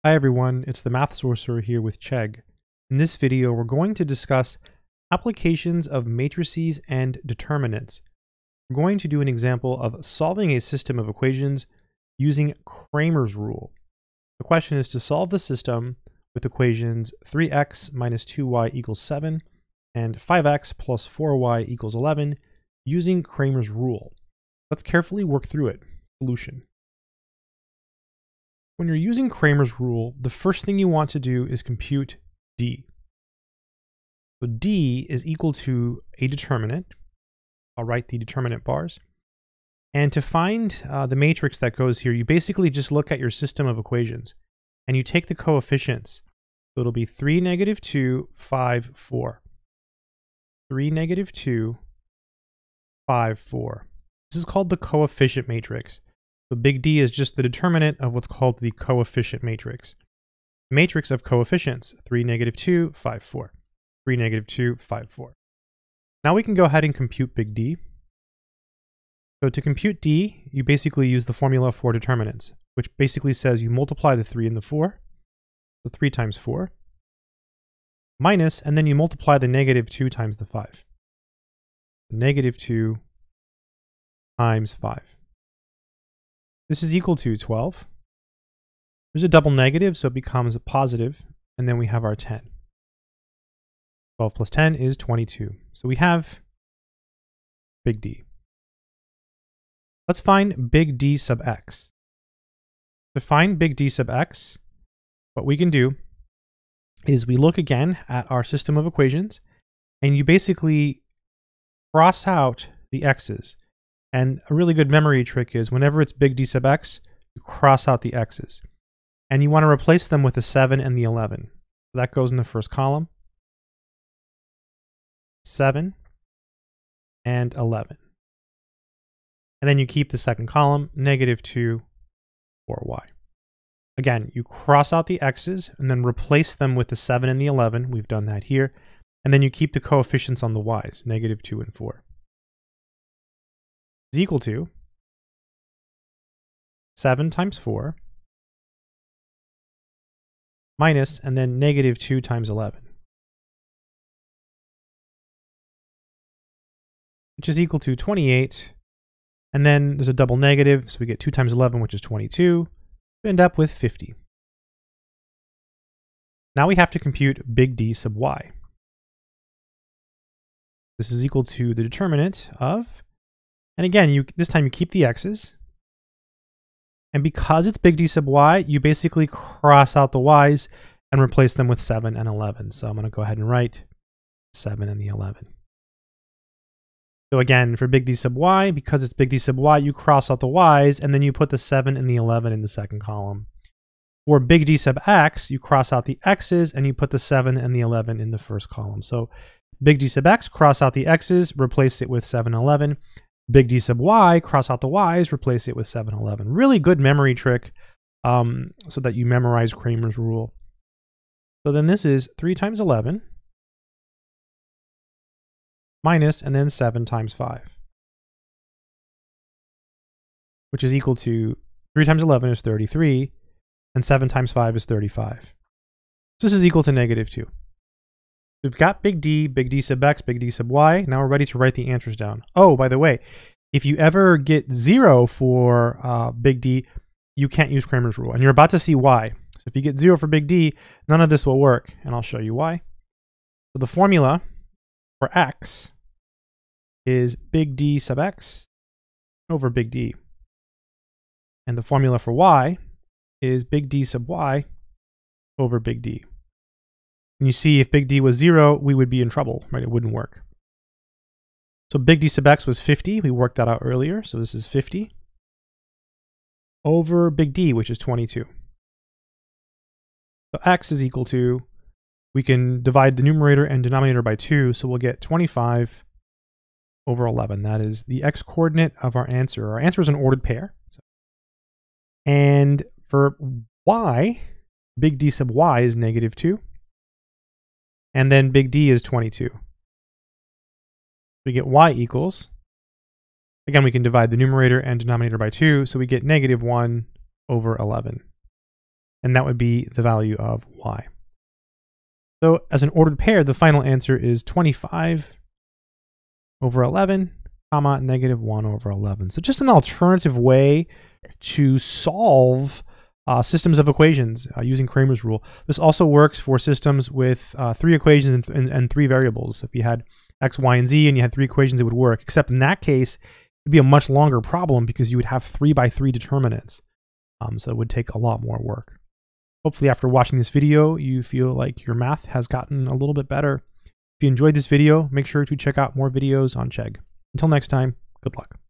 Hi everyone, it's the Math Sorcerer here with Chegg. In this video, we're going to discuss applications of matrices and determinants. We're going to do an example of solving a system of equations using Cramer's rule. The question is to solve the system with equations 3x minus 2y equals 7 and 5x plus 4y equals 11 using Cramer's rule. Let's carefully work through it. Solution. When you're using Cramer's rule, the first thing you want to do is compute d. So d is equal to a determinant. I'll write the determinant bars. And to find the matrix that goes here, you basically just look at your system of equations and you take the coefficients. So it'll be 3, negative 2, 5, 4. 3, negative 2, 5, 4. This is called the coefficient matrix. So big D is just the determinant of what's called the coefficient matrix. Matrix of coefficients, 3, negative 2, 5, 4. 3, negative 2, 5, 4. Now we can go ahead and compute big D. So to compute D, you basically use the formula for determinants, which basically says you multiply the 3 and the 4. So 3 times 4. Minus, and then you multiply the negative 2 times the 5. Negative 2 times 5. This is equal to 12. There's a double negative, so it becomes a positive, and then we have our 10. 12 plus 10 is 22. So we have big D. Let's find big D sub x. To find big D sub x, what we can do is we look again at our system of equations, and you basically cross out the x's. And a really good memory trick is whenever it's big D sub x, you cross out the x's. And you want to replace them with the 7 and the 11. So that goes in the first column. 7 and 11. And then you keep the second column, negative 2, 4y. Again, you cross out the x's and then replace them with the 7 and the 11. We've done that here. And then you keep the coefficients on the y's, negative 2 and 4. Is equal to 7 times 4 minus, and then negative 2 times 11, which is equal to 28. And then there's a double negative, so we get 2 times 11, which is 22. We end up with 50. Now we have to compute big D sub y. This is equal to the determinant of, and again, this time you keep the x's. And because it's big D sub y, you basically cross out the y's and replace them with 7 and 11. So I'm going to go ahead and write 7 and the 11. So again, for big D sub y, because it's big D sub y, you cross out the y's and then you put the 7 and the 11 in the second column. For big D sub x, you cross out the x's and you put the 7 and the 11 in the first column. So big D sub x, cross out the x's, replace it with 7 and 11. Big D sub y, cross out the y's, replace it with 7, 11. Really good memory trick so that you memorize Cramer's rule. So then this is 3 times 11 minus, and then 7 times 5, which is equal to 3 times 11 is 33, and 7 times 5 is 35. So this is equal to negative 2. We've got big D sub x, big D sub y. Now we're ready to write the answers down. Oh, by the way, if you ever get 0 for big D, you can't use Cramer's rule. And you're about to see why. So if you get 0 for big D, none of this will work. And I'll show you why. So the formula for x is big D sub x over big D. And the formula for y is big D sub y over big D. And you see, if big D was 0, we would be in trouble, right? It wouldn't work. So big D sub x was 50. We worked that out earlier. So this is 50 over big D, which is 22. So x is equal to, we can divide the numerator and denominator by 2. So we'll get 25 over 11. That is the x coordinate of our answer. Our answer is an ordered pair. And for y, big D sub y is negative 2. And then big D is 22. We get y equals, again, we can divide the numerator and denominator by 2, so we get negative 1 over 11. and that would be the value of y. So as an ordered pair, the final answer is 25 over 11, comma, negative 1 over 11. So just an alternative way to solve systems of equations using Cramer's rule. This also works for systems with 3 equations and 3 variables. If you had x, y, and z and you had 3 equations, it would work, except in that case, it'd be a much longer problem because you would have 3 by 3 determinants. So it would take a lot more work. Hopefully after watching this video, you feel like your math has gotten a little bit better. If you enjoyed this video, make sure to check out more videos on Chegg. Until next time, good luck.